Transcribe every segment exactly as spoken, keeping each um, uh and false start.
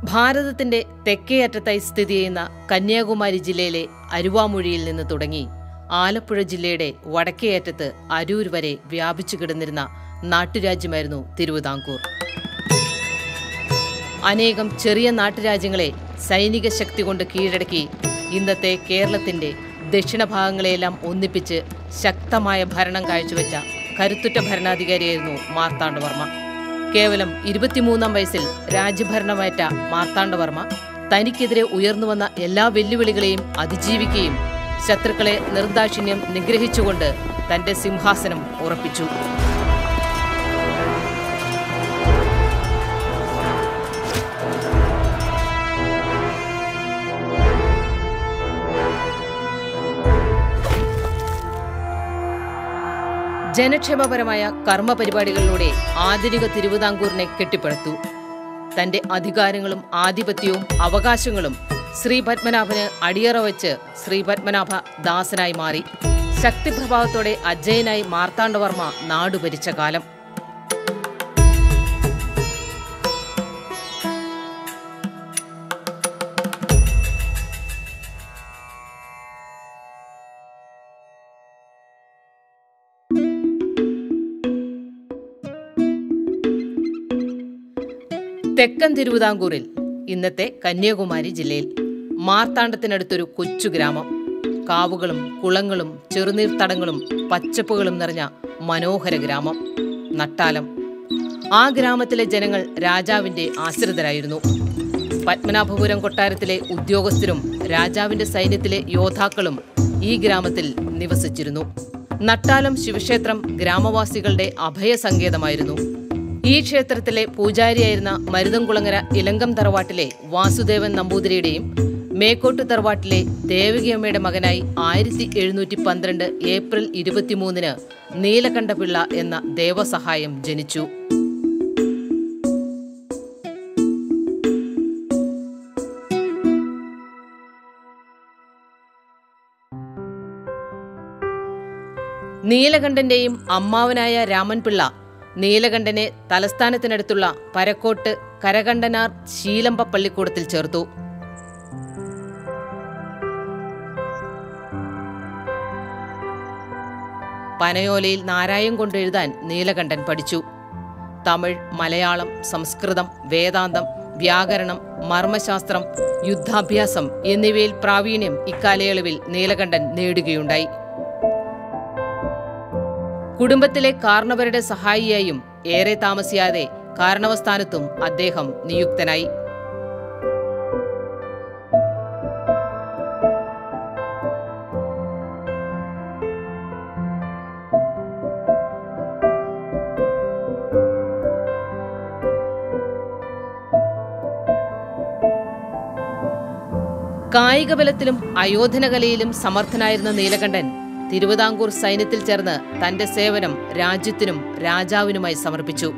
ഭാരതത്തിന്റെ തെക്കേ അറ്റത്തായി സ്ഥിതി ചെയ്യുന്ന കന്യാകുമാരി ജില്ലയിലെ അരുവാമൊഴിയിൽ നിന്ന് തുടങ്ങി ആലപ്പുഴ ജില്ലയുടെ വടക്കേ അറ്റത്ത് അരൂർ വരെ വ്യാപിച്ചു കിടന്നിരുന്ന നാട്ടുരാജ്യമായിരുന്നു തിരുവിതാംകൂർ. അനേകം ചെറിയ നാട്ടുരാജ്യങ്ങളെ സൈനിക ശക്തി കൊണ്ട് കീഴടക്കി ഇന്നത്തെ കേരളത്തിന്റെ ദക്ഷിണഭാഗങ്ങളെയെല്ലാം ഒന്നിപ്പിച്ച് ശക്തമായ ഭരണം കാഴ്ചവെച്ച കരുത്തുറ്റ ഭരണാധികാരിയായിരുന്നു മാർത്താണ്ഡവർമ്മ. കേവലം ഇരുപത്തിമൂന്നാം വയസ്സിൽ രാജ്യഭരണമേറ്റ മാർത്താണ്ഡവർമ്മ തനിക്കെതിരെ ഉയർന്നുവന്ന എല്ലാ വെല്ലുവിളികളെയും അതിജീവിക്കുകയും ശത്രുക്കളെ നിർദാക്ഷിണ്യം നിഗ്രഹിച്ചുകൊണ്ട് തന്റെ സിംഹാസനം ഉറപ്പിച്ചു. ജനക്ഷേമപരമായ കർമ്മപരിപാടികളിലൂടെ ആധുനിക തിരുവിതാംകൂറിനെ കെട്ടിപ്പടുത്തു. തന്റെ അധികാരങ്ങളും ആധിപത്യവും അവകാശങ്ങളും ശ്രീപത്മനാഭന് അടിയറ വച്ച് ശ്രീപത്മനാഭ ദാസനായി മാറി. ശക്തിപ്രഭാവത്തോടെ അജയനായി മാർത്താണ്ഡവർമ്മ നാടുഭരിച്ച കാലം. തെക്കൻ തിരുവിതാംകൂറിൽ, ഇന്നത്തെ കന്യാകുമാരി ജില്ലയിൽ, മാർത്താണ്ഡത്തിനടുത്തൊരു കൊച്ചു ഗ്രാമം. കാവുകളും കുളങ്ങളും ചെറുനീർത്തടങ്ങളും പച്ചപ്പുകളും നിറഞ്ഞ മനോഹര ഗ്രാമം നട്ടാലം. ആ ഗ്രാമത്തിലെ ജനങ്ങൾ രാജാവിന്റെ ആശ്രിതരായിരുന്നു. പത്മനാഭപുരം കൊട്ടാരത്തിലെ ഉദ്യോഗസ്ഥരും രാജാവിന്റെ സൈന്യത്തിലെ യോദ്ധാക്കളും ഈ ഗ്രാമത്തിൽ നിവസിച്ചിരുന്നു. നട്ടാലം ശിവക്ഷേത്രം ഗ്രാമവാസികളുടെ അഭയസങ്കേതമായിരുന്നു. ഈ ക്ഷേത്രത്തിലെ പൂജാരിയായിരുന്ന മരുതംകുളങ്ങര ഇലങ്കം തറവാട്ടിലെ വാസുദേവൻ നമ്പൂതിരിയുടെയും മേക്കോട്ട് തറവാട്ടിലെ ദേവകിയമ്മയുടെ മകനായി ആയിരത്തി എഴുന്നൂറ്റി പന്ത്രണ്ട് ഏപ്രിൽ ഇരുപത്തിമൂന്നിന് നീലകണ്ഠപിള്ള എന്ന ദേവസഹായം ജനിച്ചു. നീലകണ്ഠന്റെയും അമ്മാവനായ രാമൻപിള്ള നീലകണ്ഠനെ തലസ്ഥാനത്തിനടുത്തുള്ള പരക്കോട്ട് കരകണ്ഠനാർ ശീലമ്പ പള്ളിക്കൂടത്തിൽ ചേർത്തു. പനയോലയിൽ നാരായം കൊണ്ടെഴുതാൻ നീലകണ്ഠൻ പഠിച്ചു. തമിഴ്, മലയാളം, സംസ്കൃതം, വേദാന്തം, വ്യാകരണം, മർമ്മശാസ്ത്രം, യുദ്ധാഭ്യാസം എന്നിവയിൽ പ്രാവീണ്യം ഇക്കാലയളവിൽ നീലകണ്ഠൻ നേടുകയുണ്ടായി. കുടുംബത്തിലെ കാർണവരുടെ സഹായിയായും ഏറെ താമസിയാതെ കാരണവസ്ഥാനത്തും അദ്ദേഹം നിയുക്തനായി. കായികബലത്തിലും അയോധനകലയിലും സമർത്ഥനായിരുന്ന നീലകണ്ഠൻ തിരുവിതാംകൂർ സൈന്യത്തിൽ ചേർന്ന് തന്റെ സേവനം രാജ്യത്തിനും രാജാവിനുമായി സമർപ്പിച്ചു.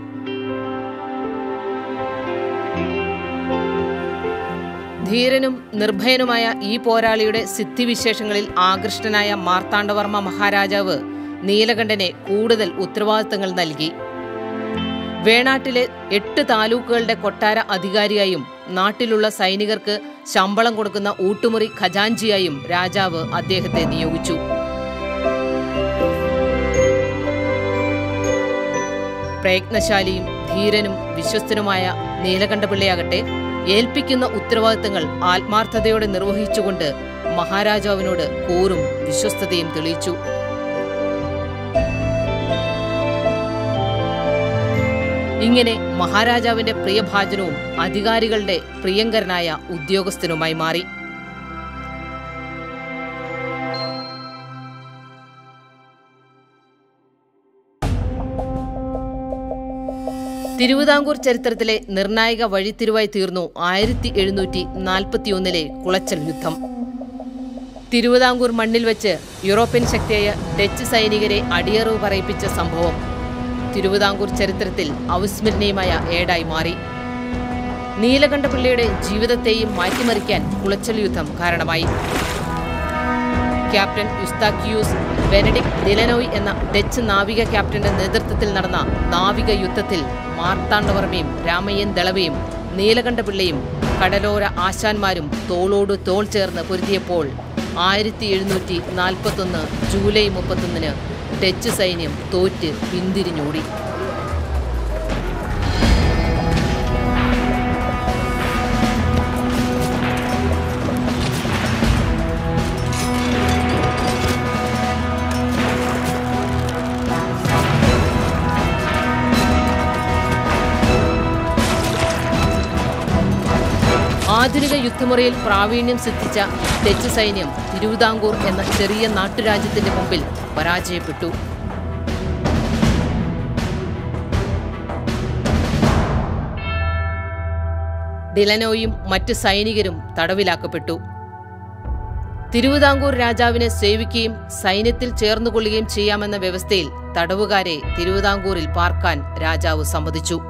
ധീരനും നിർഭയനുമായ ഈ പോരാളിയുടെ സിദ്ധിവിശേഷങ്ങളിൽ ആകൃഷ്ടനായ മാർത്താണ്ഡവർമ്മ മഹാരാജാവ് നീലകണ്ഠനെ കൂടുതൽ ഉത്തരവാദിത്തങ്ങൾ നൽകി. വേണാട്ടിലെ എട്ട് താലൂക്കുകളുടെ കൊട്ടാര അധികാരിയായും നാട്ടിലുള്ള സൈനികർക്ക് ശമ്പളം കൊടുക്കുന്ന ഊട്ടുമുറി ഖജാൻജിയായും രാജാവ് അദ്ദേഹത്തെ നിയോഗിച്ചു. പ്രയത്നശാലിയും ധീരനും വിശ്വസ്തനുമായ നീലകണ്ഠപിള്ളയാകട്ടെ ഏൽപ്പിക്കുന്ന ഉത്തരവാദിത്തങ്ങൾ ആത്മാർത്ഥതയോടെ നിർവഹിച്ചുകൊണ്ട് മഹാരാജാവിനോട് കൂറും വിശ്വസ്തതയും തെളിയിച്ചു. ഇങ്ങനെ മഹാരാജാവിന്റെ പ്രിയഭാജനവും അധികാരികളുടെ പ്രിയങ്കരനായ ഉദ്യോഗസ്ഥനുമായി മാറി. തിരുവിതാംകൂർ ചരിത്രത്തിലെ നിർണായക വഴിത്തിരിവായി തീർന്നു ആയിരത്തി എഴുന്നൂറ്റി നാൽപ്പത്തിയൊന്നിലെ കുളച്ചൽ യുദ്ധം. തിരുവിതാംകൂർ മണ്ണിൽ വെച്ച് യൂറോപ്യൻ ശക്തിയായ ഡച്ച് സൈനികരെ അടിയറവ് പറയിപ്പിച്ച സംഭവം തിരുവിതാംകൂർ ചരിത്രത്തിൽ അവിസ്മരണീയമായ ഏടായി മാറി. നീലകണ്ഠപിള്ളയുടെ ജീവിതത്തെയും മാറ്റിമറിക്കാൻ കുളച്ചൽ യുദ്ധം കാരണമായി. ക്യാപ്റ്റൻ യുസ്താക്യൂസ് ബെനഡിക്ട് ഡിലനോയ് എന്ന ഡച്ച് നാവിക ക്യാപ്റ്റന്റെ നേതൃത്വത്തിൽ നടന്ന നാവിക യുദ്ധത്തിൽ മാർത്താണ്ഡവർമ്മയും രാമയ്യൻ ദളവയും നീലകണ്ഠപിള്ളയും കടലോര ആശാന്മാരും തോളോട് തോൾ ചേർന്ന് പൊരുതിയപ്പോൾ ആയിരത്തി എഴുന്നൂറ്റി നാൽപ്പത്തൊന്ന് ജൂലൈ മുപ്പത്തൊന്നിന് ഡച്ച് സൈന്യം തോറ്റ് പിന്തിരിഞ്ഞോടി. ആധുനിക യുദ്ധമുറയിൽ പ്രാവീണ്യം സിദ്ധിച്ച ഡച്ച് സൈന്യം തിരുവിതാംകൂർ എന്ന ചെറിയ നാട്ടുരാജ്യത്തിന്റെ മുമ്പിൽ പരാജയപ്പെട്ടു. ഡിലനോയും മറ്റ് സൈനികരും തടവിലാക്കപ്പെട്ടു. തിരുവിതാംകൂർ രാജാവിനെ സേവിക്കുകയും സൈന്യത്തിൽ ചേർന്നുകൊള്ളുകയും ചെയ്യാമെന്ന വ്യവസ്ഥയിൽ തടവുകാരെ തിരുവിതാംകൂറിൽ പാർക്കാൻ രാജാവ് സമ്മതിച്ചു.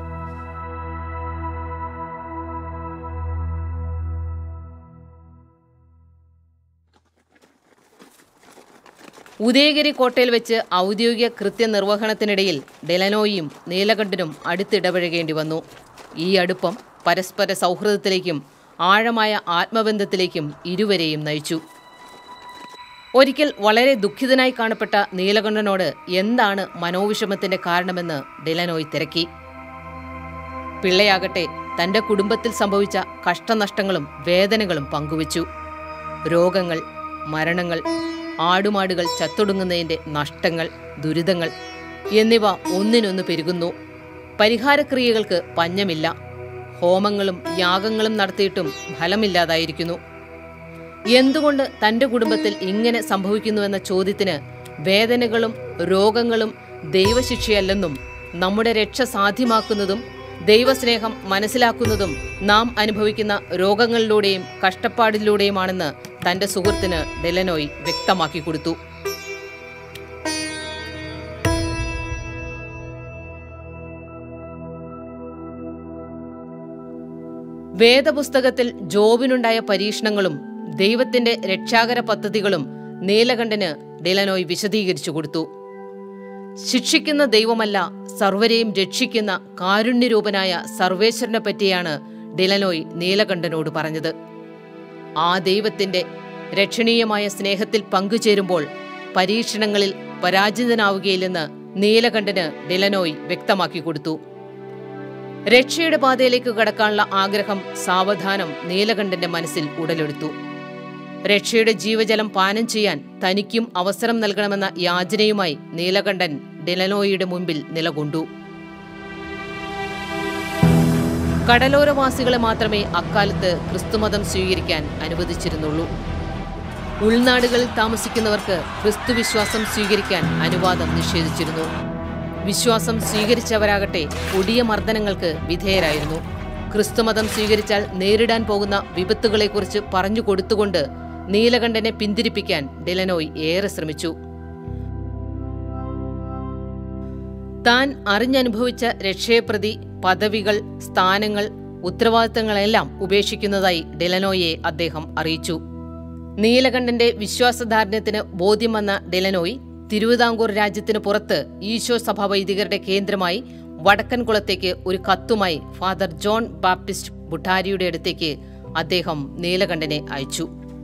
ഉദയഗിരി കോട്ടയിൽ വെച്ച് ഔദ്യോഗിക കൃത്യനിർവഹണത്തിനിടയിൽ ഡിലനോയും നീലകണ്ഠനും അടുത്തിടപഴകേണ്ടി വന്നു. ഈ അടുപ്പം പരസ്പര സൗഹൃദത്തിലേക്കും ആഴമായ ആത്മബന്ധത്തിലേക്കും ഇരുവരെയും നയിച്ചു. ഒരിക്കൽ വളരെ ദുഃഖിതനായി കാണപ്പെട്ട നീലകണ്ഠനോട് എന്താണ് മനോവിഷമത്തിന്റെ കാരണമെന്ന് ഡിലനോയ് തിരക്കി. പിള്ളയാകട്ടെ തന്റെ കുടുംബത്തിൽ സംഭവിച്ച കഷ്ടനഷ്ടങ്ങളും വേദനകളും പങ്കുവച്ചു. രോഗങ്ങൾ, മരണങ്ങൾ, ആടുമാടുകൾ ചത്തൊടുങ്ങുന്നതിൻ്റെ നഷ്ടങ്ങൾ, ദുരിതങ്ങൾ എന്നിവ ഒന്നിനൊന്ന് പെരുകുന്നു. പരിഹാരക്രിയകൾക്ക് പഞ്ഞമില്ല. ഹോമങ്ങളും യാഗങ്ങളും നടത്തിയിട്ടും ഫലമില്ലാതായിരിക്കുന്നു. എന്തുകൊണ്ട് തൻ്റെ കുടുംബത്തിൽ ഇങ്ങനെ സംഭവിക്കുന്നുവെന്ന ചോദ്യത്തിന് വേദനകളും രോഗങ്ങളും ദൈവശിക്ഷയല്ലെന്നും നമ്മുടെ രക്ഷ സാധ്യമാക്കുന്നതും ദൈവസ്നേഹം മനസ്സിലാക്കുന്നതും നാം അനുഭവിക്കുന്ന രോഗങ്ങളിലൂടെയും കഷ്ടപ്പാടിലൂടെയുമാണെന്ന് തന്റെ സുഹൃത്തിന് ഡിലനോയ് വ്യക്തമാക്കി കൊടുത്തു. വേദപുസ്തകത്തിൽ ജോബിനുണ്ടായ പരീക്ഷണങ്ങളും ദൈവത്തിന്റെ രക്ഷാകര പദ്ധതികളും നീലകണ്ഠന് ഡിലനോയ് വിശദീകരിച്ചു കൊടുത്തു. ശിക്ഷിക്കുന്ന ദൈവമല്ല, സർവരെയും രക്ഷിക്കുന്ന കാരുണ്യരൂപനായ സർവേശ്വരനെ പറ്റിയാണ് ഡിലനോയ് നീലകണ്ഠനോട് പറഞ്ഞത്. ആ ദൈവത്തിന്റെ രക്ഷണീയമായ സ്നേഹത്തിൽ പങ്കുചേരുമ്പോൾ പരീക്ഷണങ്ങളിൽ പരാജിതനാവുകയില്ലെന്ന് നീലകണ്ഠന് ഡിലനോയ് വ്യക്തമാക്കി കൊടുത്തു. രക്ഷയുടെ പാതയിലേക്ക് കടക്കാനുള്ള ആഗ്രഹം സാവധാനം നീലകണ്ഠന്റെ മനസ്സിൽ ഉടലെടുത്തു. രക്ഷയുടെ ജീവജലം പാനം ചെയ്യാൻ തനിക്കും അവസരം നൽകണമെന്ന യാചനയുമായി നീലകണ്ഠൻ ഡിലനോയിയുടെ മുമ്പിൽ നിലകൊണ്ടു. കടലോരവാസികളെ മാത്രമേ അക്കാലത്ത് ക്രിസ്തുമതം സ്വീകരിക്കാൻ അനുവദിച്ചിരുന്നുള്ളൂ. ഉൾനാടുകളിൽ താമസിക്കുന്നവർക്ക് ക്രിസ്തുവിശ്വാസം സ്വീകരിക്കാൻ അനുവാദം നിഷേധിച്ചിരുന്നു. വിശ്വാസം സ്വീകരിച്ചവരാകട്ടെ കൊടിയ മർദ്ദനങ്ങൾക്ക് വിധേയരായിരുന്നു. ക്രിസ്തുമതം സ്വീകരിച്ചാൽ നേരിടാൻ പോകുന്ന വിപത്തുകളെക്കുറിച്ച് പറഞ്ഞു കൊടുത്തുകൊണ്ട് നീലകണ്ഠനെ പിന്തിരിപ്പിക്കാൻ ഡിലനോയ് ഏറെ ശ്രമിച്ചു. താൻ അറിഞ്ഞനുഭവിച്ച രക്ഷയെപ്രതി പദവികൾ, സ്ഥാനങ്ങൾ, ഉത്തരവാദിത്തങ്ങളെല്ലാം ഉപേക്ഷിക്കുന്നതായി ഡിലനോയെ അദ്ദേഹം അറിയിച്ചു. നീലകണ്ഠന്റെ വിശ്വാസധാരണത്തിന് ബോധ്യം വന്ന ഡിലനോയ് തിരുവിതാംകൂർ രാജ്യത്തിന് പുറത്ത് ഈശോ സഭ വൈദികരുടെ കേന്ദ്രമായി വടക്കൻകുളത്തേക്ക് ഒരു കത്തുമായി ഫാദർ ജോൺ ബാപ്റ്റിസ്റ്റ് ബുട്ടാരിയുടെ അടുത്തേക്ക് അദ്ദേഹം നീലകണ്ഠനെ അയച്ചു.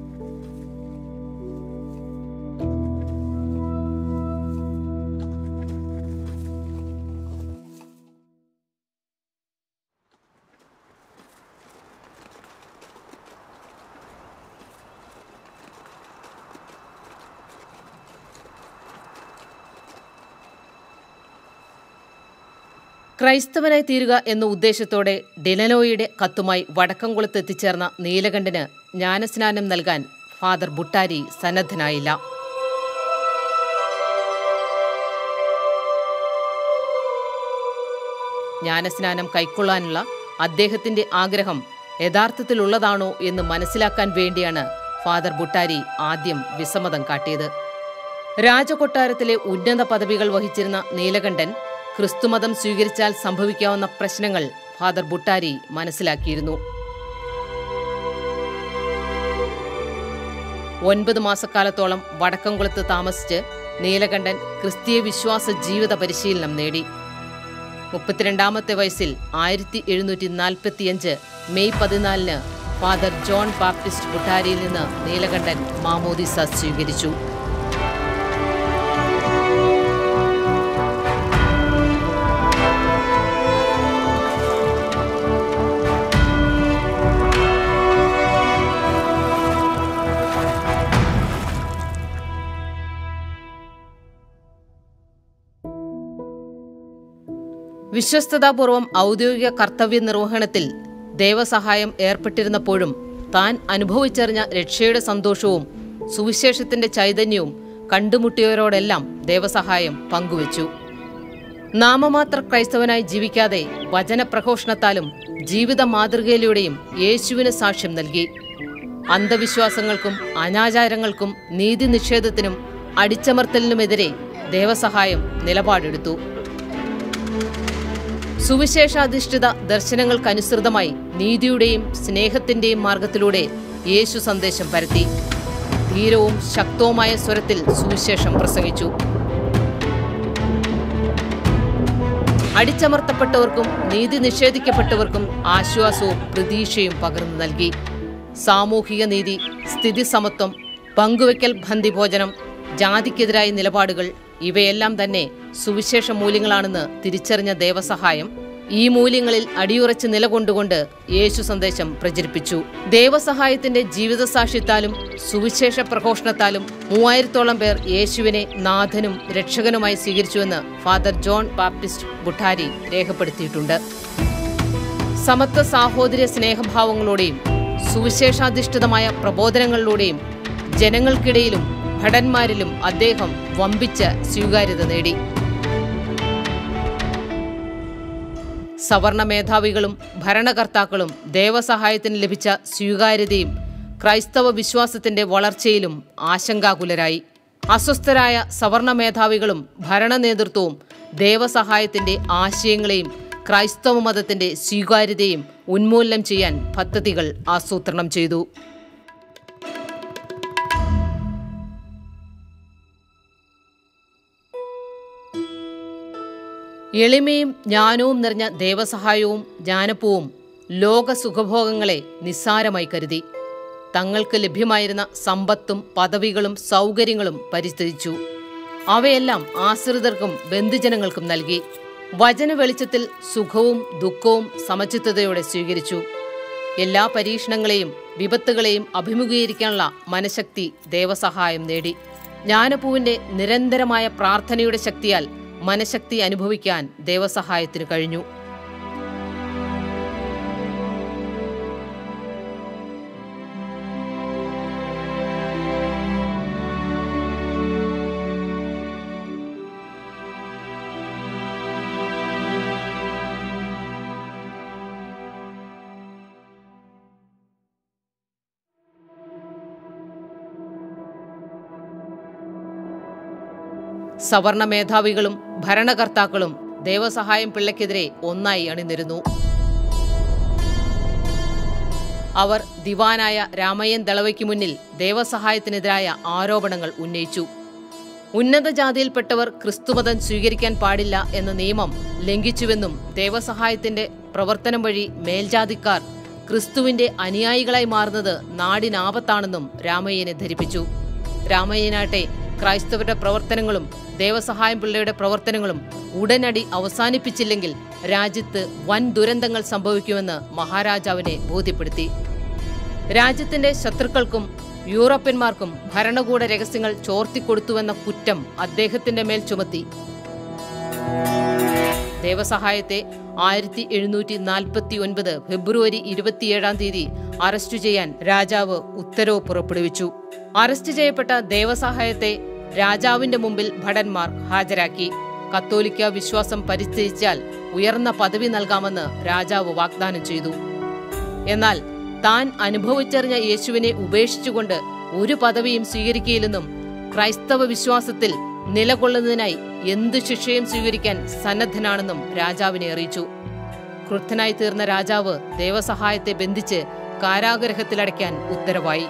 ക്രൈസ്തവനായി തീരുക എന്ന ഉദ്ദേശത്തോടെ ഡിലനോയുടെ കത്തുമായി വടക്കംകുളത്ത് എത്തിച്ചേർന്ന നീലകണ്ഠന് ജ്ഞാനസ്നാനം നൽകാൻ ഫാദർ ബുട്ടാരി സന്നദ്ധനായില്ല. ജ്ഞാനസ്നാനം കൈക്കൊള്ളാനുള്ള അദ്ദേഹത്തിന്റെ ആഗ്രഹം യഥാർത്ഥത്തിലുള്ളതാണോ എന്ന് മനസ്സിലാക്കാൻ വേണ്ടിയാണ് ഫാദർ ബുട്ടാരി ആദ്യം വിസമ്മതം കാട്ടിയത്. രാജകൊട്ടാരത്തിലെ ഉന്നത പദവികൾ വഹിച്ചിരുന്ന നീലകണ്ഠൻ ക്രിസ്തുമതം സ്വീകരിച്ചാൽ സംഭവിക്കാവുന്ന പ്രശ്നങ്ങൾ ഫാദർ ബുട്ടാരി മനസ്സിലാക്കിയിരുന്നു. ഒൻപത് മാസക്കാലത്തോളം വടക്കംകുളത്ത് താമസിച്ച് നീലകണ്ഠൻ ക്രിസ്തീയ വിശ്വാസ ജീവിത പരിശീലനം നേടി. മുപ്പത്തിരണ്ടാമത്തെ വയസ്സിൽ ആയിരത്തി എഴുന്നൂറ്റി നാൽപ്പത്തിയഞ്ച് മെയ് പതിനാലിന് ഫാദർ ജോൺ ബാപ്റ്റിസ്റ്റ് ബുട്ടാരിയിൽ നിന്ന് നീലകണ്ഠൻ മാമോദീസ സ്വീകരിച്ചു. വിശ്വസ്തതാപൂർവം ഔദ്യോഗിക കർത്തവ്യ നിർവഹണത്തിൽ ദൈവസഹായം ഏർപ്പെട്ടിരുന്നപ്പോഴും താൻ അനുഭവിച്ചറിഞ്ഞ രക്ഷയുടെ സന്തോഷവും സുവിശേഷത്തിന്റെ ചൈതന്യവും കണ്ടുമുട്ടിയവരോടെല്ലാം ദൈവസഹായം പങ്കുവച്ചു. നാമമാത്ര ക്രൈസ്തവനായി ജീവിക്കാതെ വചനപ്രഘോഷണത്താലും ജീവിത മാതൃകയിലൂടെയും യേശുവിന് സാക്ഷ്യം നൽകി. അന്ധവിശ്വാസങ്ങൾക്കും അനാചാരങ്ങൾക്കും നീതി നിഷേധത്തിനും അടിച്ചമർത്തലിനുമെതിരെ ദൈവസഹായം നിലപാടെടുത്തു. സുവിശേഷാധിഷ്ഠിത ദർശനങ്ങൾക്കനുസൃതമായി നീതിയുടെയും സ്നേഹത്തിന്റെയും മാർഗത്തിലൂടെ യേശു സന്ദേശം പരത്തി. ധീരവും ശക്തവുമായ സ്വരത്തിൽ സുവിശേഷം പ്രസംഗിച്ചു. അടിച്ചമർത്തപ്പെട്ടവർക്കും നീതി നിഷേധിക്കപ്പെട്ടവർക്കും ആശ്വാസവും പ്രതീക്ഷയും പകർന്നു നൽകി. സാമൂഹിക നീതി, സ്ഥിതി സമത്വം, പങ്കുവയ്ക്കൽ ബന്ധിഭോജനം, ജാതിക്കെതിരായ നിലപാടുകൾ ഇവയെല്ലാം തന്നെ സുവിശേഷ മൂല്യങ്ങളാണെന്ന് തിരിച്ചറിഞ്ഞ ദൈവസഹായം ഈ മൂല്യങ്ങളിൽ അടിയുറച്ച് നിലകൊണ്ടുകൊണ്ട് യേശു സന്ദേശം പ്രചരിപ്പിച്ചു. ദൈവസഹായത്തിന്റെ ജീവിതസാക്ഷ്യത്താലും സുവിശേഷ പ്രഘോഷണത്താലും മൂവായിരത്തോളം പേർ യേശുവിനെ നാഥനും രക്ഷകനുമായി സ്വീകരിച്ചുവെന്ന് ഫാദർ ജോൺ ബാപ്റ്റിസ്റ്റ് ബുട്ടാരി രേഖപ്പെടുത്തിയിട്ടുണ്ട്. സമത്വ സാഹോദര്യ സ്നേഹഭാവങ്ങളോടെയും സുവിശേഷാധിഷ്ഠിതമായ പ്രബോധനങ്ങളിലൂടെയും ജനങ്ങൾക്കിടയിലും ഭടന്മാരിലും അദ്ദേഹം വമ്പിച്ച സ്വീകാര്യത നേടി. സവർണ മേധാവികളും ഭരണകർത്താക്കളും ദേവസഹായത്തിന് ലഭിച്ച സ്വീകാര്യതയും ക്രൈസ്തവ വിശ്വാസത്തിന്റെ വളർച്ചയിലും ആശങ്കാകുലരായി. അസ്വസ്ഥരായ സവർണ മേധാവികളും ഭരണ നേതൃത്വവും ദേവസഹായത്തിന്റെ ആശയങ്ങളെയും ക്രൈസ്തവ മതത്തിന്റെ സ്വീകാര്യതയും ഉന്മൂലനം ചെയ്യാൻ പദ്ധതികൾ ആസൂത്രണം ചെയ്തു. എളിമയും ജ്ഞാനവും നിറഞ്ഞ ദേവസഹായവും ജ്ഞാനപ്പൂവും ലോക സുഖഭോഗങ്ങളെ നിസ്സാരമായി കരുതി. തങ്ങൾക്ക് ലഭ്യമായിരുന്ന സമ്പത്തും പദവികളും സൗകര്യങ്ങളും പരിത്യജിച്ചു. അവയെല്ലാം ആശ്രിതർക്കും ബന്ധുജനങ്ങൾക്കും നൽകി. വചന വെളിച്ചത്തിൽ സുഖവും ദുഃഖവും സമചിത്തതയോടെ സ്വീകരിച്ചു. എല്ലാ പരീക്ഷണങ്ങളെയും വിപത്തുകളെയും അഭിമുഖീകരിക്കാനുള്ള മനഃശക്തി ദേവസഹായം നേടി. ജ്ഞാനപ്പൂവിന്റെ നിരന്തരമായ പ്രാർത്ഥനയുടെ ശക്തിയാൽ മനഃശക്തി അനുഭവിക്കാൻ ദൈവസഹായത്തിന് കഴിഞ്ഞു. സവർണ മേധാവികളും ഭരണകർത്താക്കളും ദേവസഹായം പിള്ളയ്ക്കെതിരെ ഒന്നായി അണിനിരുന്നു. അവർ ദിവാനായ രാമയ്യൻ ദളവയ്ക്ക് മുന്നിൽ ദേവസഹായത്തിനെതിരായ ആരോപണങ്ങൾ ഉന്നയിച്ചു. ഉന്നത ജാതിയിൽപ്പെട്ടവർ ക്രിസ്തുമതം സ്വീകരിക്കാൻ പാടില്ല എന്ന നിയമം ലംഘിച്ചുവെന്നും ദേവസഹായത്തിന്റെ പ്രവർത്തനം വഴി മേൽജാതിക്കാർ ക്രിസ്തുവിന്റെ അനുയായികളായി മാറുന്നത് നാടിനാപത്താണെന്നും രാമയ്യനെ ധരിപ്പിച്ചു. രാമയ്യനാട്ടെ ക്രൈസ്തവരുടെ പ്രവർത്തനങ്ങളും ദേവസഹായം പിള്ളയുടെ പ്രവർത്തനങ്ങളും ഉടനടി അവസാനിപ്പിച്ചില്ലെങ്കിൽ രാജ്യത്ത് വൻ ദുരന്തങ്ങൾ സംഭവിക്കുമെന്ന് മഹാരാജാവിനെ ബോധ്യപ്പെടുത്തി. രാജ്യത്തിന്റെ ശത്രുക്കൾക്കും യൂറോപ്യന്മാർക്കും ഭരണകൂട രഹസ്യങ്ങൾ ചോർത്തിക്കൊടുത്തുവെന്ന കുറ്റം അദ്ദേഹത്തിന്റെ മേൽ ചുമത്തി. ദേവസഹായത്തെ ആയിരത്തി എഴുന്നൂറ്റി നാൽപ്പത്തി ഒൻപത് ഫെബ്രുവരി ഇരുപത്തിയേഴാം തീയതി അറസ്റ്റ് ചെയ്യാൻ രാജാവ് ഉത്തരവ് പുറപ്പെടുവിച്ചു. അറസ്റ്റ് ചെയ്യപ്പെട്ട ദേവസഹായത്തെ രാജാവിന്റെ മുമ്പിൽ ഭടന്മാർ ഹാജരാക്കി. കത്തോലിക്ക വിശ്വാസം പരിത്യജിച്ചാൽ ഉയർന്ന പദവി നൽകാമെന്ന് രാജാവ് വാഗ്ദാനം ചെയ്തു. എന്നാൽ താൻ അനുഭവിച്ചറിഞ്ഞ യേശുവിനെ ഉപേക്ഷിച്ചുകൊണ്ട് ഒരു പദവിയും സ്വീകരിക്കുകയില്ലെന്നും ക്രൈസ്തവ വിശ്വാസത്തിൽ നിലകൊള്ളുന്നതിനായി എന്തു ശിക്ഷയും സ്വീകരിക്കാൻ സന്നദ്ധനാണെന്നും രാജാവിനെ അറിയിച്ചു. ക്രുദ്ധനായി തീർന്ന രാജാവ് ദേവസഹായത്തെ ബന്ധിച്ച് കാരാഗൃഹത്തിലടയ്ക്കാൻ ഉത്തരവായി.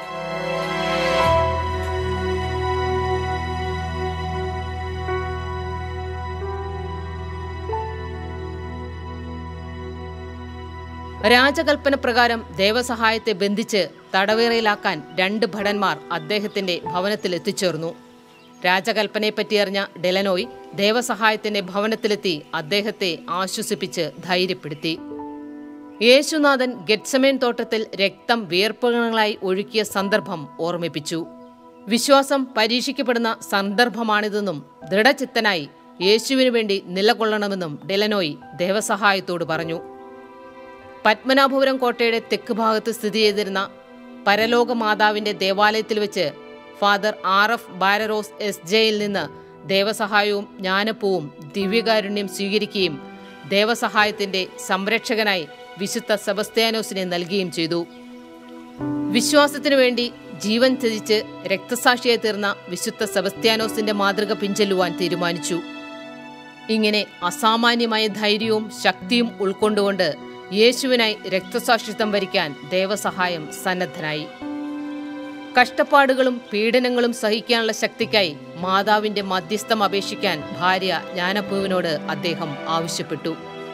രാജകൽപ്പന പ്രകാരം ദേവസഹായത്തെ ബന്ധിച്ച് തടവേറയിലാക്കാൻ രണ്ട് ഭടന്മാർ അദ്ദേഹത്തിന്റെ ഭവനത്തിൽ എത്തിച്ചേർന്നു. രാജകൽപ്പനയെപ്പറ്റി അറിഞ്ഞ ഡെലനോയ് ദേവസഹായത്തിന്റെ ഭവനത്തിലെത്തി അദ്ദേഹത്തെ ആശ്വസിപ്പിച്ച് ധൈര്യപ്പെടുത്തി. യേശുനാഥൻ ഗെത്സമേൻ തോട്ടത്തിൽ രക്തം വിയർപ്പുകളായി ഒഴുക്കിയ സന്ദർഭം ഓർമ്മിപ്പിച്ചു. വിശ്വാസം പരീക്ഷിക്കപ്പെടുന്ന സന്ദർഭമാണിതെന്നും ദൃഢചിത്തനായി യേശുവിനു വേണ്ടി നിലകൊള്ളണമെന്നും ഡെലനോയ് ദേവസഹായത്തോട് പറഞ്ഞു. പത്മനാഭപുരം കോട്ടയുടെ തെക്ക് ഭാഗത്ത് സ്ഥിതി ചെയ്തിരുന്ന പരലോക മാതാവിന്റെ ദേവാലയത്തിൽ വെച്ച് Father R F Barros S ജെയിൽ നിന്ന് ദേവസഹായവും ജ്ഞാനപ്പൂവും ദിവ്യകാരുണ്യം സ്വീകരിക്കുകയും ദേവസഹായത്തിന്റെ സംരക്ഷകനായി വിശുദ്ധ സെബസ്ത്യാനോസിനെ നൽകുകയും ചെയ്തു. വിശ്വാസത്തിനു വേണ്ടി ജീവൻ ത്യജിച്ച് രക്തസാക്ഷിയായി തീർന്ന വിശുദ്ധ സെബസ്ത്യാനോസിന്റെ മാതൃക പിൻചെല്ലുവാൻ തീരുമാനിച്ചു. ഇങ്ങനെ അസാമാന്യമായ ധൈര്യവും ശക്തിയും ഉൾക്കൊണ്ടുകൊണ്ട് യേശുവിനായി രക്തസാക്ഷിത്വം വരിക്കാൻ ദേവസഹായം സന്നദ്ധനായി. കഷ്ടപ്പാടുകളും പീഡനങ്ങളും സഹിക്കാനുള്ള ശക്തിക്കായി മാതാവിന്റെ മധ്യസ്ഥം അപേക്ഷിക്കാൻ ഭാര്യ ജ്ഞാനപ്പൂവിനോട് അദ്ദേഹം ആവശ്യപ്പെട്ടു.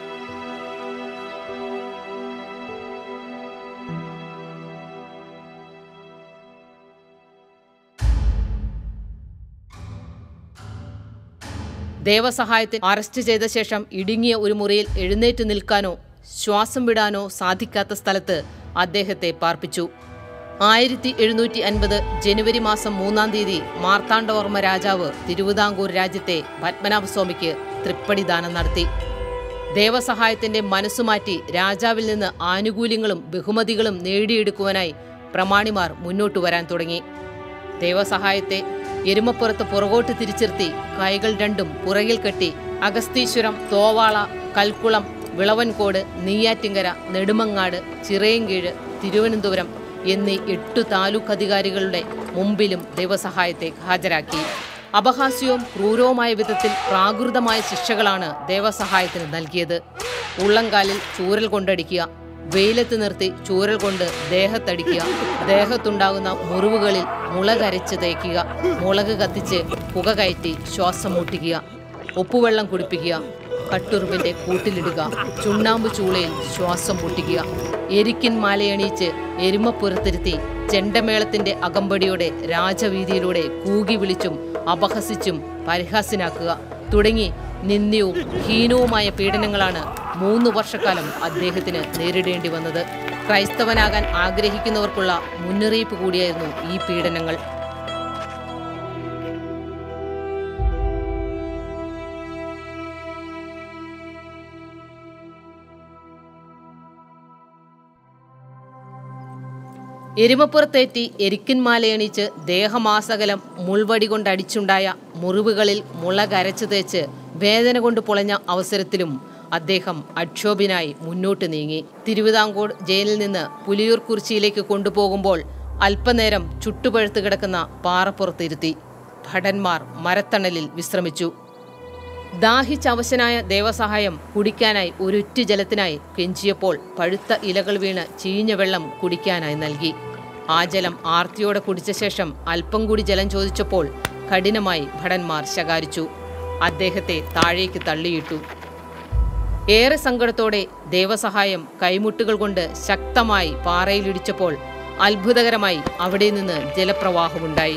ദേവസഹായത്തെ അറസ്റ്റ് ചെയ്ത ശേഷം ഇടുങ്ങിയ ഒരു മുറിയിൽ എഴുന്നേറ്റ് നിൽക്കാനോ ശ്വാസം വിടാനോ സാധിക്കാത്ത സ്ഥലത്ത് അദ്ദേഹത്തെ പാർപ്പിച്ചു. ആയിരത്തി എഴുന്നൂറ്റി അൻപത് ജനുവരി മാസം മൂന്നാം തീയതി മാർത്താണ്ഡവർമ്മ രാജാവ് തിരുവിതാംകൂർ രാജ്യത്തെ പത്മനാഭസ്വാമിക്ക് തൃപ്പടിദാനം നടത്തി. ദേവസഹായത്തിന്റെ മനസ്സുമാറ്റി രാജാവിൽ നിന്ന് ആനുകൂല്യങ്ങളും ബഹുമതികളും നേടിയെടുക്കുവാനായി പ്രമാണിമാർ മുന്നോട്ടു വരാൻ തുടങ്ങി. ദേവസഹായത്തെ എരുമപ്പുറത്ത് പുറകോട്ട് തിരിച്ചിർത്തി കൈകൾ രണ്ടും പുറകിൽ കെട്ടി അഗസ്തീശ്വരം, തോവാള, കൽക്കുളം, വിളവൻകോട്, നെയ്യാറ്റിങ്കര, നെടുമങ്ങാട്, ചിറയൻകീഴ്, തിരുവനന്തപുരം എന്നീ എട്ടു താലൂക്ക് അധികാരികളുടെ മുമ്പിലും ദേവസഹായത്തെ ഹാജരാക്കി. അപഹാസ്യവും ക്രൂരവുമായ വിധത്തിൽ പ്രാകൃതമായ ശിക്ഷകളാണ് ദേവസഹായത്തിന് നൽകിയത്. ഉള്ളംകാലിൽ ചൂരൽ കൊണ്ടടിക്കുക, വെയിലത്ത് നിർത്തി ചൂരൽ കൊണ്ട് ദേഹത്തടിക്കുക, ദേഹത്തുണ്ടാകുന്ന മുറിവുകളിൽ മുളകരച്ച് തേക്കുക, മുളക് കത്തിച്ച് പുക കയറ്റി ശ്വാസം മുട്ടിക്കുക, ഉപ്പുവെള്ളം കുടിപ്പിക്കുക, കട്ടുറുമ്പിന്റെ കൂട്ടിലിടുക, ചുണ്ണാമ്പ് ചൂളയിൽ ശ്വാസം മുട്ടിക്കുക, എരിക്കിൻ മാലയണിയിച്ച് എരുമപ്പുറത്തിരുത്തി ചെണ്ടമേളത്തിന്റെ അകമ്പടിയോടെ രാജവീതിയിലൂടെ കൂകി വിളിച്ചും അപഹസിച്ചും പരിഹാസ്യനാക്കുക തുടങ്ങി നിന്ദ്യവും ഹീനവുമായ പീഡനങ്ങളാണ് മൂന്ന് വർഷക്കാലം അദ്ദേഹത്തിന് നേരിടേണ്ടി വന്നത്. ക്രൈസ്തവനാകാൻ ആഗ്രഹിക്കുന്നവർക്കുള്ള മുന്നറിയിപ്പ് കൂടിയായിരുന്നു ഈ പീഡനങ്ങൾ. എരുമപ്പുറത്തേറ്റി എരിക്കിൻമാലയണിച്ച് ദേഹമാസകലം മുൾവടി കൊണ്ടടിച്ചുണ്ടായ മുറിവുകളിൽ മുള കരച്ചു തേച്ച് വേദന കൊണ്ട് പൊളഞ്ഞ അവസരത്തിലും അദ്ദേഹം അക്ഷോഭിനായി മുന്നോട്ട് നീങ്ങി. തിരുവിതാംകൂർ ജയിലിൽ നിന്ന് പുലിയൂർക്കുറിച്ചിയിലേക്ക് കൊണ്ടുപോകുമ്പോൾ അല്പനേരം ചുട്ടുപഴുത്ത് കിടക്കുന്ന പാറപ്പുറത്തിരുത്തി. ഭടന്മാർ മരത്തണലിൽ വിശ്രമിച്ചു. ദാഹിച്ചവശനായ ദേവസഹായം കുടിക്കാനായി ഒരൊറ്റ ജലത്തിനായി കെഞ്ചിയപ്പോൾ പഴുത്ത ഇലകൾ വീണ് ചീഞ്ഞ വെള്ളം കുടിക്കാനായി നൽകി. ആ ജലം ആർത്തിയോടെ കുടിച്ച ശേഷം അല്പം കൂടി ജലം ചോദിച്ചപ്പോൾ കഠിനമായി ഭടന്മാർ ശകാരിച്ചു. അദ്ദേഹത്തെ താഴേക്ക് തള്ളിയിട്ടു. ഏറെ സങ്കടത്തോടെ ദേവസഹായം കൈമുട്ടുകൾ കൊണ്ട് ശക്തമായി പാറയിലിടിച്ചപ്പോൾ അത്ഭുതകരമായി അവിടെ നിന്ന് ജലപ്രവാഹമുണ്ടായി.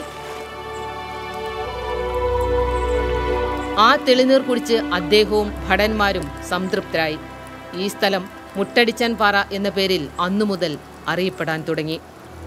ആ തെളിനീർ കുടിച്ച് അദ്ദേഹവും ഭടന്മാരും സംതൃപ്തരായി. ഈ സ്ഥലം മുട്ടടിച്ചാൻ പാറ എന്ന പേരിൽ അന്നു മുതൽ അറിയപ്പെടാൻ തുടങ്ങി.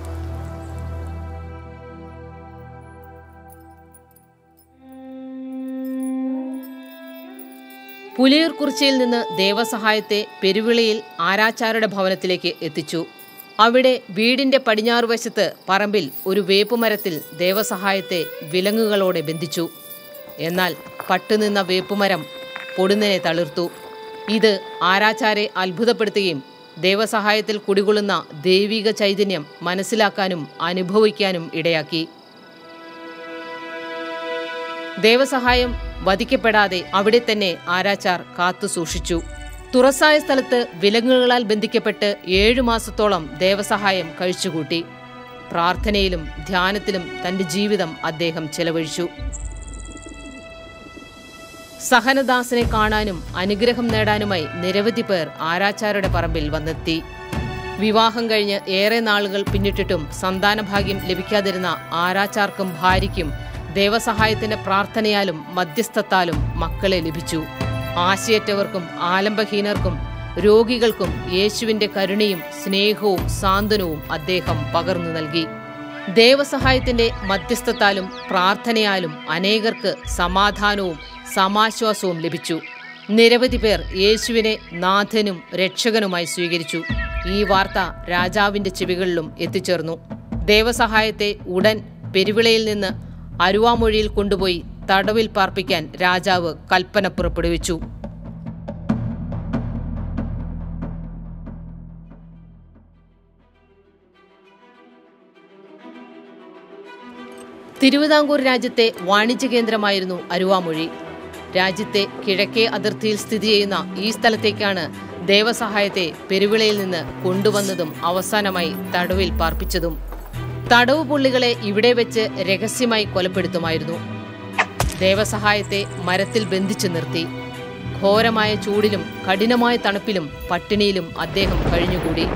പുലിയൂർക്കുറിച്ചിയിൽ നിന്ന് ദേവസഹായത്തെ പെരുവിളയിൽ ആരാച്ചാരുടെ ഭവനത്തിലേക്ക് എത്തിച്ചു. അവിടെ വീടിന്റെ പടിഞ്ഞാറ് വശത്ത് പറമ്പിൽ ഒരു വേപ്പുമരത്തിൽ ദേവസഹായത്തെ വിലങ്ങുകളോടെ ബന്ധിച്ചു. എന്നാൽ പട്ടുനിന്ന വേപ്പുമരം പൊടുന്നനെ തളിർത്തു. ഇത് ആരാച്ചാരെ അത്ഭുതപ്പെടുത്തുകയും ദേവസഹായത്തിൽ കുടികൊള്ളുന്ന ദൈവിക ചൈതന്യം മനസ്സിലാക്കാനും അനുഭവിക്കാനും ഇടയാക്കി. ദേവസഹായം വധിക്കപ്പെടാതെ അവിടെ തന്നെ ആരാച്ചാർ കാത്തു സൂക്ഷിച്ചു. തുറസായ സ്ഥലത്ത് വിലങ്ങുകളാൽ ബന്ധിക്കപ്പെട്ട് ഏഴു മാസത്തോളം ദേവസഹായം കഴിച്ചുകൂട്ടി. പ്രാർത്ഥനയിലും ധ്യാനത്തിലും തന്റെ ജീവിതം അദ്ദേഹം ചെലവഴിച്ചു. സഹനദാസനെ കാണാനും അനുഗ്രഹം നേടാനുമായി നിരവധി പേർ ആരാച്ചാരുടെ പറമ്പിൽ വന്നെത്തി. വിവാഹം കഴിഞ്ഞ് ഏറെ നാളുകൾ പിന്നിട്ടിട്ടും സന്താനഭാഗ്യം ലഭിക്കാതിരുന്ന ആരാച്ചാർക്കും ഭാര്യയ്ക്കും ദൈവസഹായത്തിന്റെ പ്രാർത്ഥനയാലും മധ്യസ്ഥത്താലും മക്കളെ ലഭിച്ചു. ആശയറ്റവർക്കും ആലംബഹീനർക്കും രോഗികൾക്കും യേശുവിന്റെ കരുണയും സ്നേഹവും സാന്ത്വനവും അദ്ദേഹം പകർന്നു നൽകി. ദൈവസഹായത്തിന്റെ മധ്യസ്ഥത്താലും പ്രാർത്ഥനയാലും അനേകർക്ക് സമാധാനവും സമാശ്വാസവും ലഭിച്ചു. നിരവധി പേർ യേശുവിനെ നാഥനും രക്ഷകനുമായി സ്വീകരിച്ചു. ഈ വാർത്ത രാജാവിന്റെ ചെവികളിലും എത്തിച്ചേർന്നു. ദൈവസഹായത്തെ ഉടൻ പെരുവിളയിൽ നിന്ന് അരുവാമൊഴിയിൽ കൊണ്ടുപോയി തടവിൽ പാർപ്പിക്കാൻ രാജാവ് കൽപ്പന പുറപ്പെടുവിച്ചു. തിരുവിതാംകൂർ രാജ്യത്തെ വാണിജ്യ കേന്ദ്രമായിരുന്നു അരുവാമൊഴി. രാജ്യത്തെ കിഴക്കേ അതിർത്തിയിൽ സ്ഥിതി ചെയ്യുന്ന ഈ സ്ഥലത്തേക്കാണ് ദൈവസഹായത്തെ പെരുവിളയിൽ നിന്ന് കൊണ്ടുവന്നതും അവസാനമായി തടവിൽ പാർപ്പിച്ചതും. തടവ് പുള്ളികളെ ഇവിടെ വെച്ച് രഹസ്യമായി കൊലപ്പെടുത്തുമായിരുന്നു. ദൈവസഹായത്തെ മരത്തിൽ ബന്ധിച്ചു നിർത്തി. ഘോരമായ ചൂടിലും കഠിനമായ തണുപ്പിലും പട്ടിണിയിലും അദ്ദേഹം കഴിഞ്ഞുകൂടി.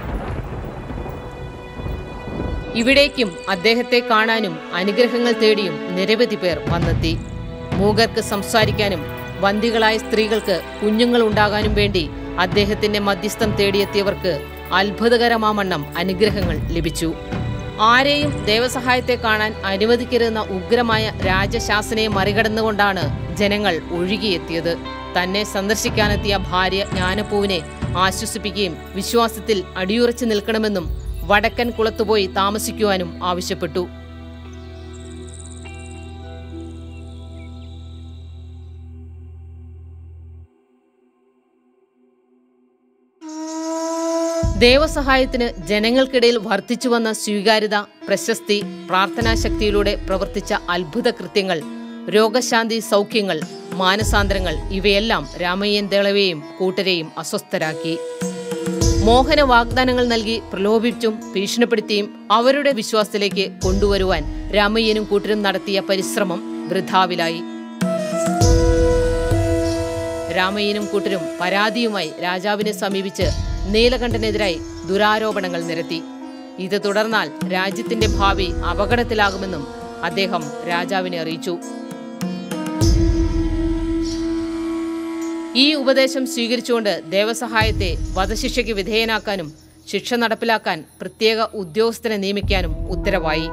ഇവിടേക്കും അദ്ദേഹത്തെ കാണാനും അനുഗ്രഹങ്ങൾ തേടിയും നിരവധി പേർ വന്നെത്തി. മൂകർക്ക് സംസാരിക്കാനും വന്ധികളായ സ്ത്രീകൾക്ക് കുഞ്ഞുങ്ങൾ ഉണ്ടാകാനും വേണ്ടി അദ്ദേഹത്തിന്റെ മധ്യസ്ഥം തേടിയെത്തിയവർക്ക് അത്ഭുതകരമാവണ്ണം അനുഗ്രഹങ്ങൾ ലഭിച്ചു. ആരെയും ദൈവസഹായത്തെ കാണാൻ അനുവദിക്കരുതെന്ന ഉഗ്രമായ രാജശാസനയെ മറികടന്നുകൊണ്ടാണ് ജനങ്ങൾ ഒഴുകിയെത്തിയത്. തന്നെ സന്ദർശിക്കാനെത്തിയ ഭാര്യ ജ്ഞാനപ്പൂവിനെ ആശ്വസിപ്പിക്കുകയും വിശ്വാസത്തിൽ അടിയുറച്ചു നിൽക്കണമെന്നും വടക്കൻ കുളത്തുപോയി താമസിക്കുവാനും ആവശ്യപ്പെട്ടു. ദൈവസഹായത്തിന് ജനങ്ങൾക്കിടയിൽ വർദ്ധിച്ചു വന്ന സ്വീകാര്യത, പ്രശസ്തി, പ്രാർത്ഥനാശക്തിയിലൂടെ പ്രവർത്തിച്ച അത്ഭുത കൃത്യങ്ങൾ, രോഗശാന്തി സൗഖ്യങ്ങൾ, മാനസാന്തരങ്ങൾ ഇവയെല്ലാം രാമയ്യൻ ദളവയെയും കൂട്ടരെയും അസ്വസ്ഥരാക്കി. മോഹന വാഗ്ദാനങ്ങൾ നൽകി പ്രലോഭിച്ചും ഭീഷണിപ്പെടുത്തിയും അവരുടെ വിശ്വാസത്തിലേക്ക് കൊണ്ടുവരുവാൻ രാമയ്യനും കൂട്ടരും നടത്തിയ പരിശ്രമം വൃഥാവിലായി. രാമയ്യനും കൂട്ടരും പരാതിയുമായി രാജാവിനെ സമീപിച്ച് നീലകണ്ഠനെതിരായി ദുരാരോപണങ്ങൾ നിരത്തി. ഇത് തുടർന്നാൽ രാജ്യത്തിന്റെ ഭാവി അപകടത്തിലാകുമെന്നും അദ്ദേഹം രാജാവിനെ അറിയിച്ചു. ഈ ഉപദേശം സ്വീകരിച്ചുകൊണ്ട് ദൈവസഹായത്തെ വധശിക്ഷയ്ക്ക് വിധേയനാക്കാനും ശിക്ഷ നടപ്പിലാക്കാൻ പ്രത്യേക ഉദ്യോഗസ്ഥനെ നിയമിക്കാനും ഉത്തരവായി.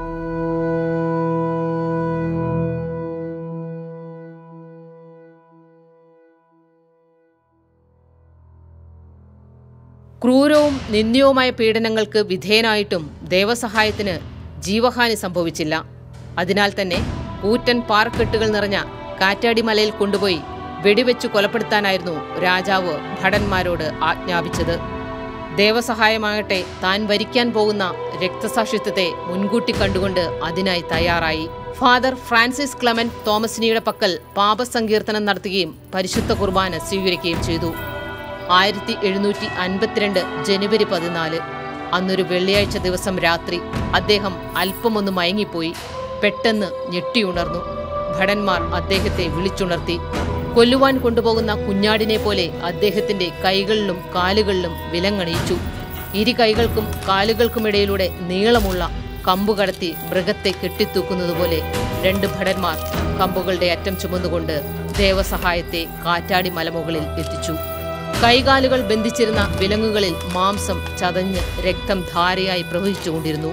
ക്രൂരവും നിന്ദ്യവുമായ പീഡനങ്ങൾക്ക് വിധേയനായിട്ടും ദൈവസഹായത്തിന് ജീവഹാനി സംഭവിച്ചില്ല. അതിനാൽ തന്നെ കൂറ്റൻ പാറക്കെട്ടുകൾ നിറഞ്ഞ കാറ്റാടിമലയിൽ കൊണ്ടുപോയി വെടിവെച്ചു കൊലപ്പെടുത്താനായിരുന്നു രാജാവ് ഭടന്മാരോട് ആജ്ഞാപിച്ചത്. ദൈവസഹായമാകട്ടെ താൻ വരിക്കാൻ പോകുന്ന രക്തസാക്ഷിത്വത്തെ മുൻകൂട്ടി കണ്ടുകൊണ്ട് അതിനായി തയ്യാറായി. ഫാദർ ഫ്രാൻസിസ് ക്ലെമന്റ് തോമസിനിയുടെ പക്കൽ പാപസങ്കീർത്തനം നടത്തുകയും പരിശുദ്ധ കുർബാന സ്വീകരിക്കുകയും ചെയ്തു. ആയിരത്തി എഴുന്നൂറ്റി അൻപത്തിരണ്ട് ജനുവരി പതിനാല് അന്നൊരു വെള്ളിയാഴ്ച ദിവസം രാത്രി അദ്ദേഹം അല്പമൊന്ന് മയങ്ങിപ്പോയി. പെട്ടെന്ന് ഞെട്ടിയുണർന്നു. ഭടന്മാർ അദ്ദേഹത്തെ വിളിച്ചുണർത്തി. കൊല്ലുവാൻ കൊണ്ടുപോകുന്ന കുഞ്ഞാടിനെ പോലെ അദ്ദേഹത്തിന്റെ കൈകളിലും കാലുകളിലും വിലങ്ങണിയിച്ചു. ഇരു കൈകൾക്കും കാലുകൾക്കുമിടയിലൂടെ നീളമുള്ള കമ്പു കടത്തി മൃഗത്തെ കെട്ടിത്തൂക്കുന്നതുപോലെ രണ്ട് ഭടന്മാർ കമ്പുകളുടെ അറ്റം ചുമന്നുകൊണ്ട് ദൈവസഹായത്തെ കാറ്റാടി മലമുകളിൽ എത്തിച്ചു. കൈകാലുകൾ ബന്ധിച്ചിരുന്ന വിലങ്ങുകളിൽ മാംസം ചതഞ്ഞ് രക്തം ധാരയായി പ്രവഹിച്ചുകൊണ്ടിരുന്നു.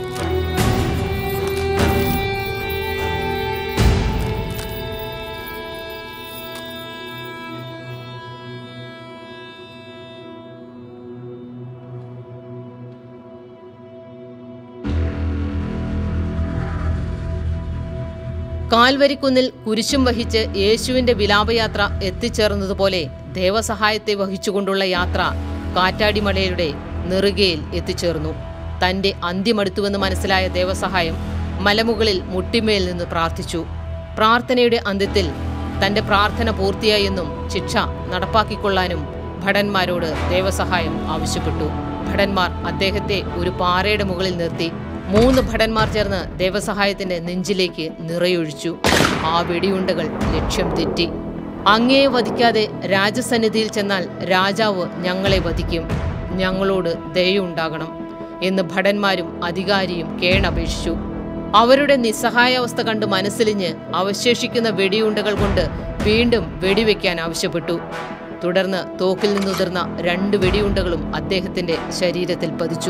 കാൽവരിക്കുന്നിൽ കുരിശും വഹിച്ച് യേശുവിന്റെ വിലാപയാത്ര എത്തിച്ചേർന്നതുപോലെ ദൈവസഹായത്തെ വഹിച്ചുകൊണ്ടുള്ള യാത്ര കാറ്റാടിമലയുടെ നെറുകയിൽ എത്തിച്ചേർന്നു. തന്റെ അന്ത്യമടുത്തുവെന്ന് മനസ്സിലായ ദൈവസഹായം മലമുകളിൽ മുട്ടിമേൽ നിന്ന് പ്രാർത്ഥിച്ചു. പ്രാർത്ഥനയുടെ അന്ത്യത്തിൽ തന്റെ പ്രാർത്ഥന പൂർത്തിയായെന്നും ശിക്ഷ നടപ്പാക്കിക്കൊള്ളാനും ഭടന്മാരോട് ദൈവസഹായം ആവശ്യപ്പെട്ടു. ഭടന്മാർ അദ്ദേഹത്തെ ഒരു പാറയുടെ മുകളിൽ നിർത്തി. മൂന്ന് ഭടന്മാർ ചേർന്ന് ദൈവസഹായത്തിന്റെ നെഞ്ചിലേക്ക് നിറയൊഴിച്ചു. ആ വെടിയുണ്ടകൾ ലക്ഷ്യം തെറ്റി. അങ്ങയെ വധിക്കാതെ രാജസന്നിധിയിൽ ചെന്നാൽ രാജാവ് ഞങ്ങളെ വധിക്കും. ഞങ്ങളോട് ദയയുണ്ടാകണം എന്ന് ഭടന്മാരും അധികാരിയും കേണപേക്ഷിച്ചു. അവരുടെ നിസ്സഹായാവസ്ഥ കണ്ട് മനസ്സിലിഞ്ഞ് അവശേഷിക്കുന്ന വെടിയുണ്ടകൾ കൊണ്ട് വീണ്ടും വെടിവെക്കാൻ ആവശ്യപ്പെട്ടു. തുടർന്ന് തോക്കിൽ നിന്നുതിർന്ന രണ്ട് വെടിയുണ്ടകളും അദ്ദേഹത്തിന്റെ ശരീരത്തിൽ പതിച്ചു.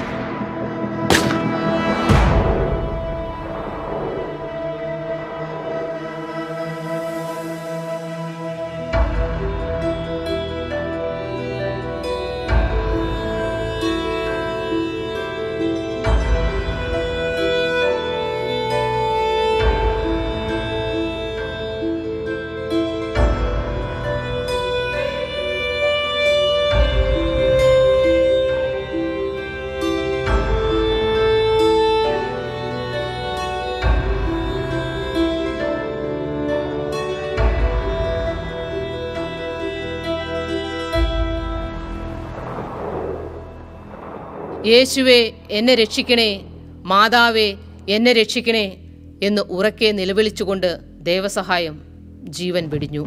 യേശുവേ എന്നെ രക്ഷിക്കണേ, മാതാവേ എന്നെ രക്ഷിക്കണേ എന്ന് ഉറക്കെ നിലവിളിച്ചുകൊണ്ട് ദൈവസഹായം ജീവൻ വെടിഞ്ഞു.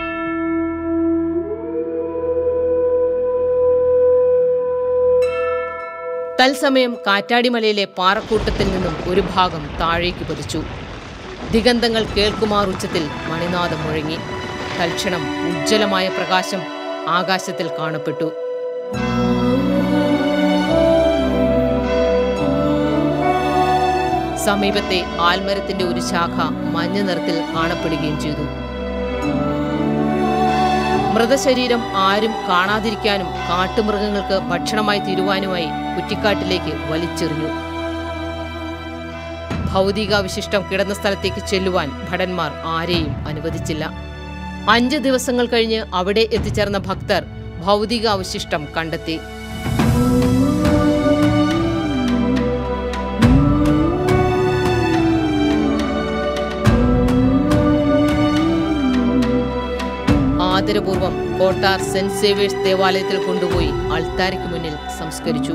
തത്സമയം കാറ്റാടിമലയിലെ പാറക്കൂട്ടത്തിൽ നിന്നും ഒരു ഭാഗം താഴേക്ക് പതിച്ചു. ദിഗന്ധങ്ങൾ കേൾക്കുമാർ ഉച്ചത്തിൽ മണിനാദം മുഴങ്ങി. തൽക്ഷണം ഉജ്ജ്വലമായ പ്രകാശം ആകാശത്തിൽ കാണപ്പെട്ടു. സമീപത്തെ ആൽമരത്തിന്റെ ഒരു ശാഖ മഞ്ഞ നിറത്തിൽ കാണപ്പെടുകയും ചെയ്തു. മൃതശരീരം ആരും കാണാതിരിക്കാനും കാട്ടുമൃഗങ്ങൾക്ക് ഭക്ഷണമായി തീരുവാനുമായി കുറ്റിക്കാട്ടിലേക്ക് വലിച്ചെറിഞ്ഞു. ഭൗതികാവശിഷ്ടം കിടന്ന സ്ഥലത്തേക്ക് ചെല്ലുവാൻ ഭടന്മാർ ആരെയും അനുവദിച്ചില്ല. അഞ്ച് ദിവസങ്ങൾ കഴിഞ്ഞ് അവിടെ എത്തിച്ചേർന്ന ഭക്തർ ഭൗതികാവശിഷ്ടം കണ്ടെത്തി. ആദരപൂർവം കോട്ടാർ സെന്റ് സേവേഴ്സ് ദേവാലയത്തിൽ കൊണ്ടുപോയി അൾത്താരയ്ക്ക് മുന്നിൽ സംസ്കരിച്ചു.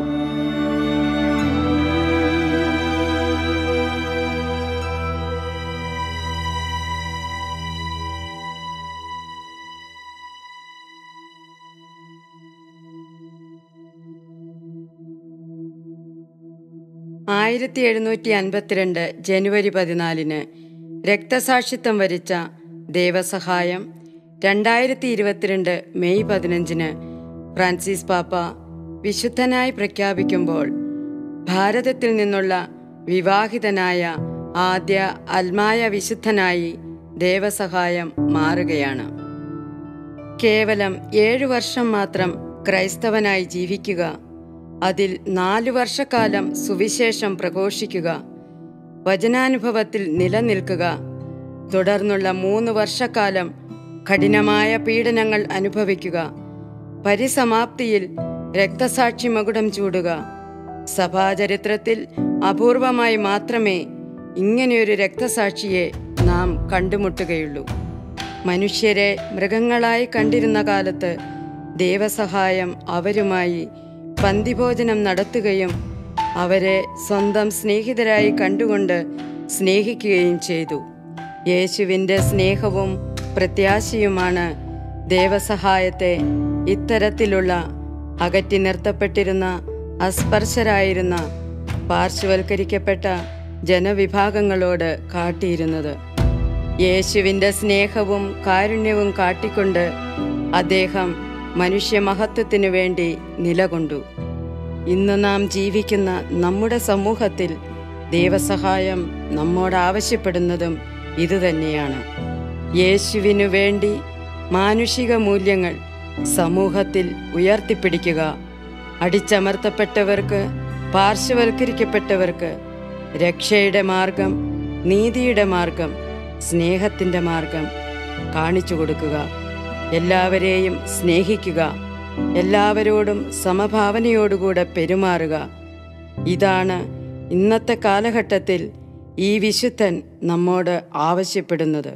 ആയിരത്തി എഴുന്നൂറ്റി അൻപത്തിരണ്ട് ജനുവരി പതിനാലിന് രക്തസാക്ഷിത്വം വരിച്ച ദൈവസഹായം രണ്ടായിരത്തി ഇരുപത്തിരണ്ട് മെയ് പതിനഞ്ചിന് ഫ്രാൻസിസ് പാപ്പ വിശുദ്ധനായി പ്രഖ്യാപിക്കുമ്പോൾ ഭാരതത്തിൽ നിന്നുള്ള വിവാഹിതനായ ആദ്യ അൽമായ വിശുദ്ധനായി ദൈവസഹായം മാറുകയാണ്. കേവലം ഏഴു വർഷം മാത്രം ക്രൈസ്തവനായി ജീവിക്കുക, അതിൽ നാലു വർഷക്കാലം സുവിശേഷം പ്രഘോഷിക്കുക, വചനാനുഭവത്തിൽ നിലനിൽക്കുക, തുടർന്നുള്ള മൂന്ന് വർഷക്കാലം കഠിനമായ പീഡനങ്ങൾ അനുഭവിക്കുക, പരിസമാപ്തിയിൽ രക്തസാക്ഷി മകുടം ചൂടുക. സഭാചരിത്രത്തിൽ അപൂർവമായി മാത്രമേ ഇങ്ങനെയൊരു രക്തസാക്ഷിയെ നാം കണ്ടുമുട്ടുകയുള്ളൂ. മനുഷ്യരെ മൃഗങ്ങളായി കണ്ടിരുന്ന കാലത്ത് ദൈവസഹായം അവരുമായി പന്തിഭോജനം നടത്തുകയും അവരെ സ്വന്തം സ്നേഹിതരായി കണ്ടുകൊണ്ട് സ്നേഹിക്കുകയും ചെയ്തു. യേശുവിൻ്റെ സ്നേഹവും പ്രത്യാശയുമാണ് ദൈവസഹായത്തെ ഇത്തരത്തിലുള്ള അകറ്റി നിർത്തപ്പെട്ടിരുന്ന, അസ്പർശരായിരുന്ന, പാർശ്വവൽക്കരിക്കപ്പെട്ട ജനവിഭാഗങ്ങളോട് കാട്ടിയിരുന്നത്. യേശുവിൻ്റെ സ്നേഹവും കാരുണ്യവും കാട്ടിക്കൊണ്ട് അദ്ദേഹം മനുഷ്യമഹത്വത്തിനു വേണ്ടി നിലകൊണ്ടു. ഇന്ന് നാം ജീവിക്കുന്ന നമ്മുടെ സമൂഹത്തിൽ ദൈവസഹായം നമ്മോട് ആവശ്യപ്പെടുന്നതും ഇതുതന്നെയാണ്. യേശുവിനു വേണ്ടി മാനുഷിക മൂല്യങ്ങൾ സമൂഹത്തിൽ ഉയർത്തിപ്പിടിക്കുക. അടിച്ചമർത്തപ്പെട്ടവർക്ക്, പാർശ്വവൽക്കരിക്കപ്പെട്ടവർക്ക് രക്ഷയുടെ മാർഗം, നീതിയുടെ മാർഗം, സ്നേഹത്തിൻ്റെ മാർഗം കാണിച്ചു കൊടുക്കുക. എല്ലാവരെയും സ്നേഹിക്കുക, എല്ലാവരോടും സമഭാവനയോടുകൂടെ പെരുമാറുക. ഇതാണ് ഇന്നത്തെ കാലഘട്ടത്തിൽ ഈ വിശുദ്ധൻ നമ്മോട് ആവശ്യപ്പെടുന്നത്.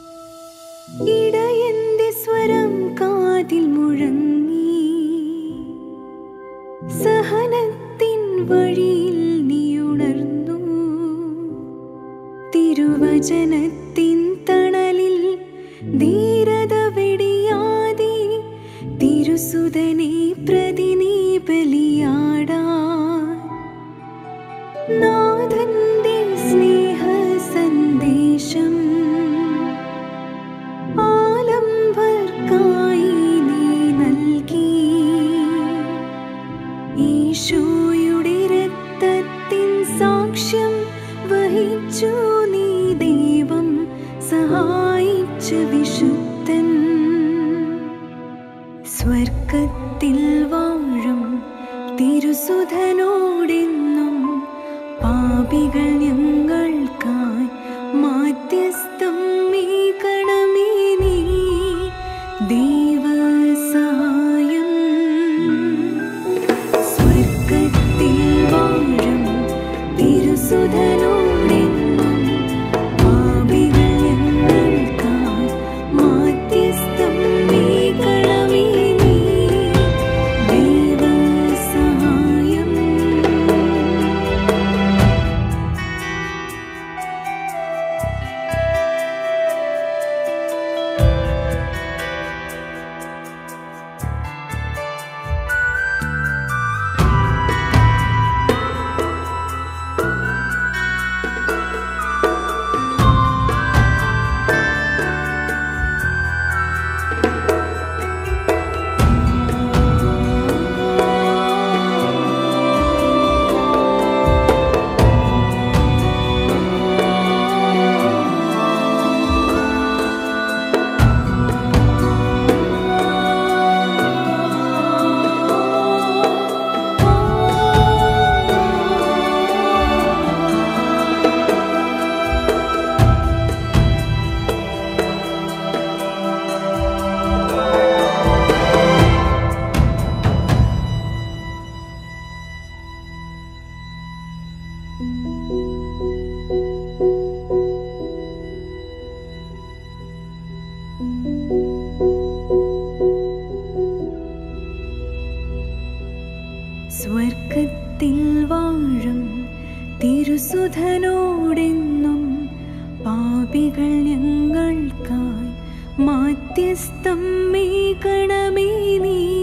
ഇടയന്റെ സ്വരം കാതിൽ മുഴങ്ങി, തിരുസുതനെ പ്രതി നീ ബലിയാടാൻ നാഥന്റെ സ്നേഹ സന്ദേശം ആലംബർക്കായി നീ നൽകി. ഈശോയുടെ രക്തത്തിൻ സാക്ഷ്യം വഹിച്ചു നീ ദൈവം സഹായിച്ച വിശുദ്ധൻ. സ്വർഗത്തിൽ വാഴും തിരുസുധനോടെന്നും പാപികൾ ഞങ്ങൾക്കായി മാധ്യസ്ഥം മീകണമേ നീ ദൈവസഹായം. സ്വർഗത്തിൽ വാഴും തിരുസുധനോടെന്നും പാപികൾ ഞങ്ങൾക്കായി മാധ്യസ്ഥം മീകണമേ നീ ദൈവസഹായം. സ്വർഗത്തിൽ വാഴും തിരുസുധനോടെന്നും പാപികൾ ഞങ്ങൾക്കായി മാധ്യസ്ഥം മീകണമേ നീ